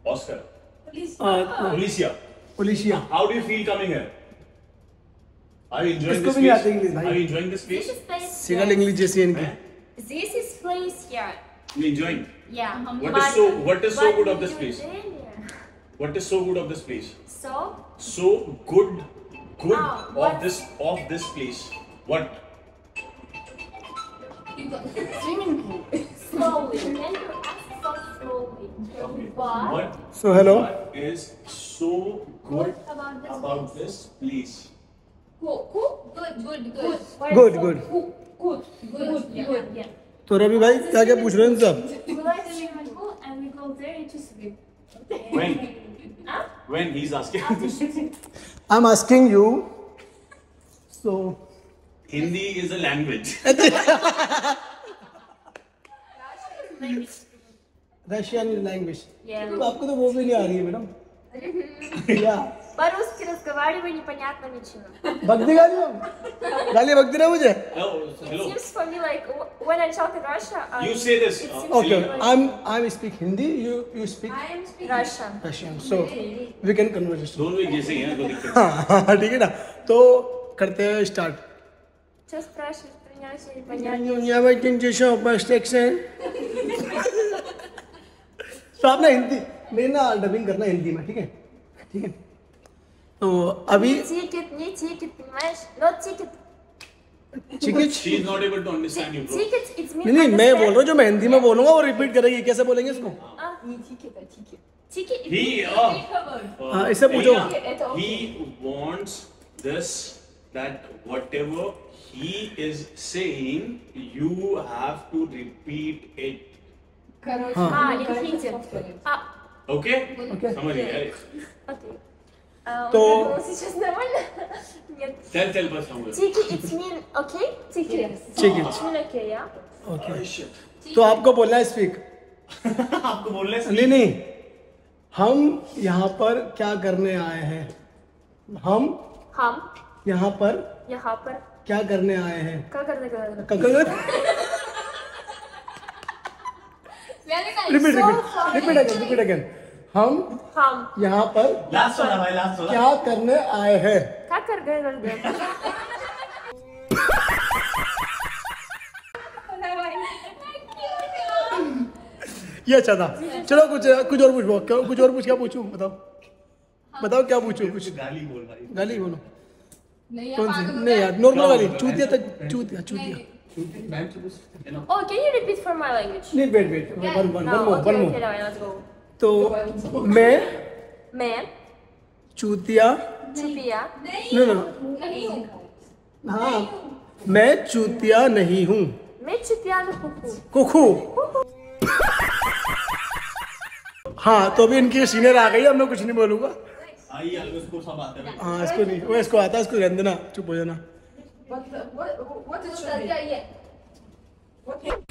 Oscar. Alicia. Alicia. How do you feel coming here? Are you enjoying this place? Are you enjoying this place? Single English जैसी इनकी. This is place here. You enjoying? Yeah. What is so good of this place? What is so good of this place? So good of this place. What? Swimming pool. Slowly. Can you ask so slowly? Okay. What? So hello. What is so good about this place? Good. Yeah. तो रवि भाई क्या क्या पूछ रहे हैं सब? We like the swimming pool and we go there to swim. When he's asking. I'm asking you. So Hindi is a language. Russian language. Yeah. तो आपको तो वो भी नहीं आ रही है मैडम. Yeah. По-русски разговариваю, непонятно ничего. भक्ति गाली हम. गाली भक्ति ना मुझे. It seems for me like when I talk in Russia. You say this. Okay. I'm speak Hindi. You speak Russian. Russian. So we can converse. दोनों एक जैसे ही हैं, कोई दिक्कत हाँ ठीक है ना. तो करते हैं start. Что спрашиваешь? Меня вообще непонятно. Я в один часов постекся. तो आपने हिंदी मेरे ना डबिंग करना हिंदी में, ठीक है? ठीक है. तो अभी не ticket, понимаешь? Not ticket. Ticket. She is not able to understand you, bro. Ticket, it's mean. नहीं मैं बोल रहा हूँ जो मैं हिंदी में बोलूँगा वो रिपीट करेगी. कैसे बोलेंगे इसको? Ticket. हाँ इससे पूछो. He wants this, that whatever he is saying, you have to repeat it. in Hindi. Okay? Okay. समझ गए? Okay. तो Сейчас нормально? Нет. चल बस हम लोग. Ticket, it's mean okay? Ticket. Ticket. It's mean okay, yeah? Okay. तो आपको बोलना है स्पीक. आपको बोलना है नहीं नहीं. हम यहाँ पर क्या करने आए हैं? हम यहाँ पर क्या करने आए हैं? क्या करने का? Repeat again. हम यहाँ पर लास्ट वाला भाई, लास्ट वाला. क्या करने आए हैं? क्या कर गए? ये अच्छा था. चलो कुछ और पूछो. कुछ और पूछ. क्या पूछूं? बताओ क्या पूछूं? कुछ गाली बोल भाई. गाली बोलो. कौन सी? नहीं यार नॉर्मल गाली. चूतिया. Oh, can you repeat for my language? नहीं wait. One more. Okay, let's go. तो मैं चूतिया. No. हाँ मैं चूतिया नहीं हूँ. मैं चूतिया नहीं. कुकू. हाँ तो अभी इनकी सीनियर आ गई. अब मैं कुछ नहीं बोलूँगा. इसको सब आता है. हाँ इसको नहीं. वो इसको आता है. इसको रहने देना. चुप हो जाना. What it should be?